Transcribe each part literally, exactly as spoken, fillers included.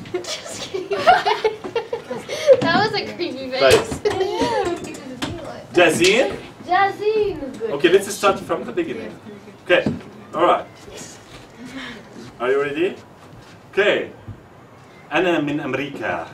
Just kidding. That was a creepy face. طيب جاهزين؟ جاهزين. Okay, let's start from the beginning. Okay, alright. Are you ready? Okay. أنا من أمريكا.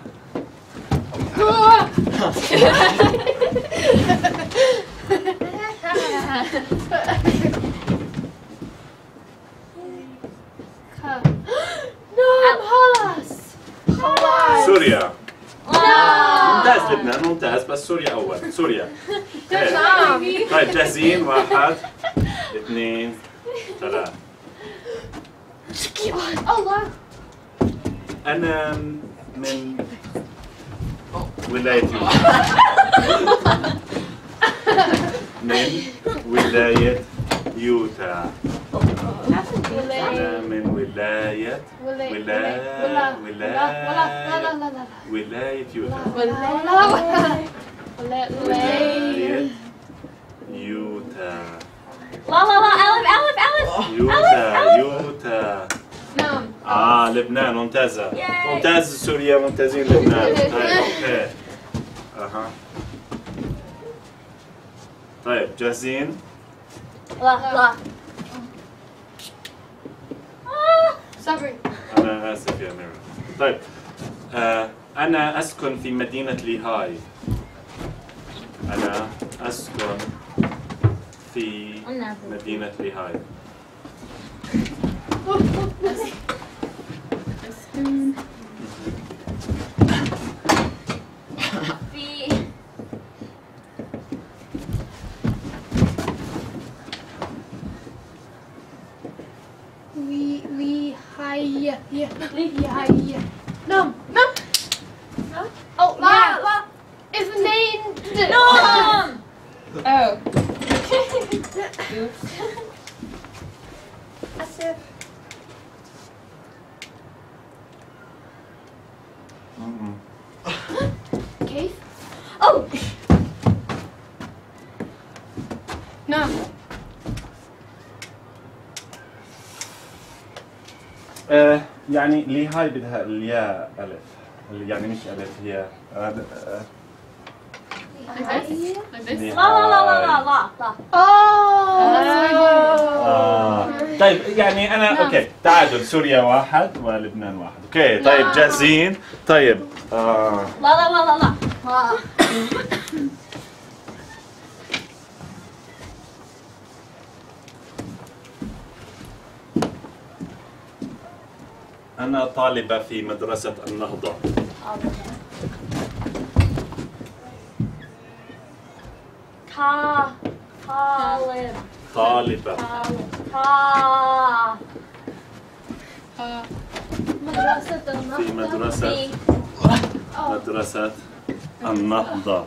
نعم خلاص. خلاص. سوريا. ممتاز لبنان ممتاز بس سوريا أول. سوريا. نعم. طيب جاهزين؟ واحد اثنين ثلاث. الله. أنا من ولاية يوتا. من ولاية يوتا. أنا من ولاية ولاية ولاية يوتا. ولاية يوتا. لا لا لا ألف ألف ألف. يوتا يوتا. نعم. آه لبنان ممتازة. ممتاز سوريا ممتازين لبنان. طيب أوكي. أها. طيب جاهزين؟ لا لا. صبري. أنا آسف يا ميرا. طيب آه أنا أسكن في مدينة ليهاي. أنا أسكن في مدينة ليهاي. في لي لي هاي لي هاي. نعم نعم. Oh لا لا. اثنين. نعم. Oh. أسف. كيف؟ أو نعم. آه يعني ليهاي بدها الياء ألف. يعني مش ألف هي آه آه لا لا لا لا لا لا لا. آه. طيب يعني أنا أوكي تعادل سوريا واحد ولبنان واحد. أوكي طيب جاهزين؟ طيب آه. لا لا لا لا لا. أنا طالبة في مدرسة النهضة. تا طالب. طالبة. تا مدرسة في مدرسة مدرسة النهضة.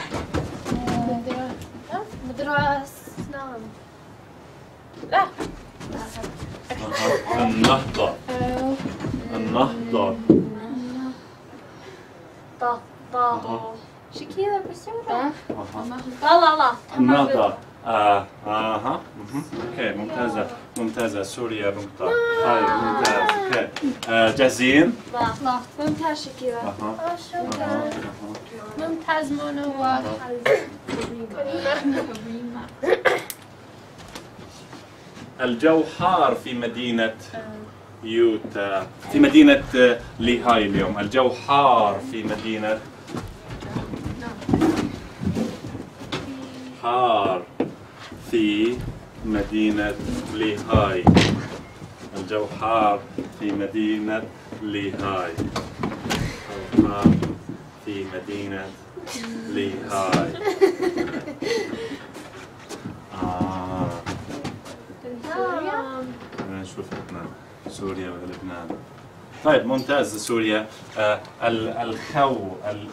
مدرسة نعم. لا. أها. النهضة. النهضة. تا تا شكيلة بسرعة. لا لا لا. النهضة. آه آها. أوكي ممتازة ممتازة سوريا نقطة. طيب ممتاز. أوكي آه جاهزين؟ لا لا ممتاز شكيلة. أها. شكرا. ممتاز منى. الجو حار في مدينة يوتا. في مدينة ليهاي اليوم. الجو حار في مدينة حار في مدينة ليهاي. الجو حار في مدينة ليهاي. حار في مدينة ليهاي. آه. نشوف لبنان سوريا ولبنان. طيب ممتاز سوريا. آه ال الخو ال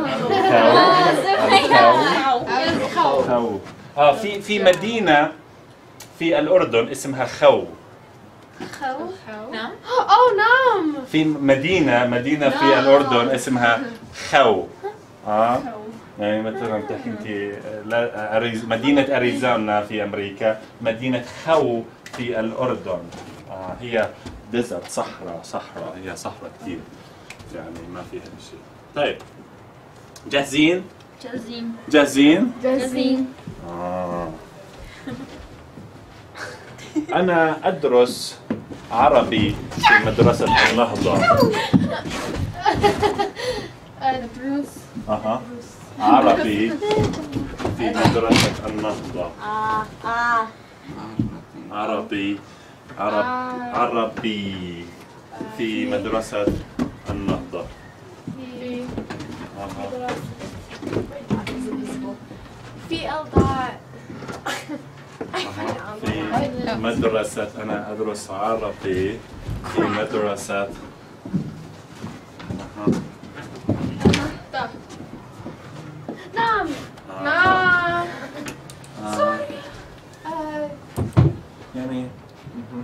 الخو الخو اه في في مدينة في الأردن اسمها خو. خو. نعم. أوه نعم. في مدينة مدينة في الأردن اسمها خو. اه يعني مثلا بتحكي انت مدينة أريزونا في أمريكا، مدينة خو في الأردن. آه هي ديزرت صحراء صحراء هي صحراء كثير. يعني ما فيها شيء. طيب جاهزين؟ جزيم جاهزين؟ جاهزين. آه. أنا أدرس عربي في مدرسة النهضة. أدرس. أها. عربي في مدرسة النهضة. آه آه عربي عرب عربي في مدرسة النهضة. في أها. في أوضاع. أها. في مدرسة أنا أدرس عربي في مدرسة. أها. طب. نعم. آه. نعم. آه. آه، يعني مهم.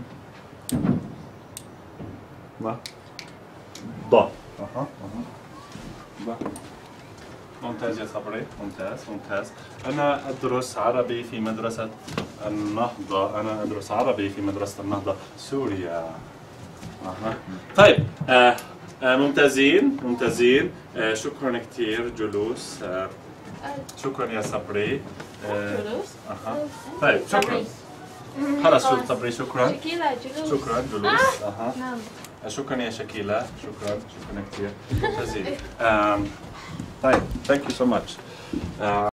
ما ض اها اها ض ممتاز يا صبري ممتاز ممتاز انا ادرس عربي في مدرسة النهضة انا ادرس عربي في مدرسة النهضة سوريا. اها طيب آه آه ممتازين ممتازين آه شكرا كثير جلوس آه شكرا يا صبري آه جلوس. اها طيب شكرا خلاص شو صبري شكرا شكيلة جلوس. شكرا جلوس اها نعم. شكرا يا شكيلة شكرا شكرا كثير ممتازين. um, طيب thank you so much. Uh,